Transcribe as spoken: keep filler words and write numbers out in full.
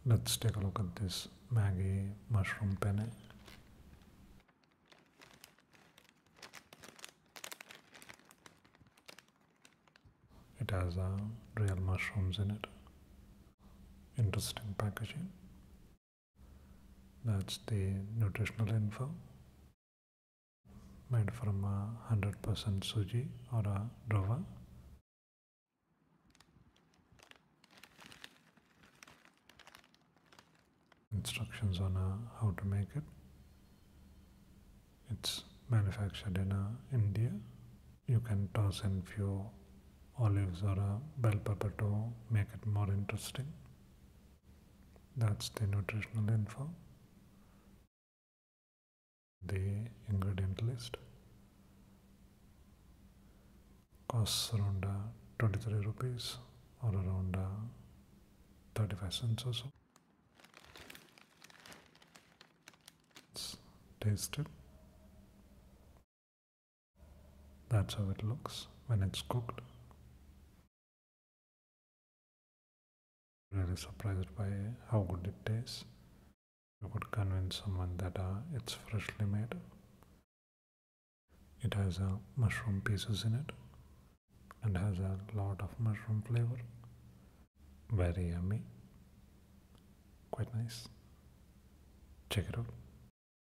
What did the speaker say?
Let's take a look at this Maggi mushroom penne. It has uh, real mushrooms in it. Interesting packaging. That's the nutritional info. Made from a one hundred percent suji or a rava. Instructions on uh, how to make it. It's manufactured in uh, India. You can toss in few olives or a bell pepper to make it more interesting. That's the nutritional info. The ingredient list costs around uh, twenty-three rupees or around uh, thirty-five cents or so. Let's taste it. That's how it looks when it's cooked. Really surprised by how good it tastes. You could convince someone that uh, it's freshly made. It has uh, mushroom pieces in it and has a lot of mushroom flavor. Very yummy. Quite nice. Check it out.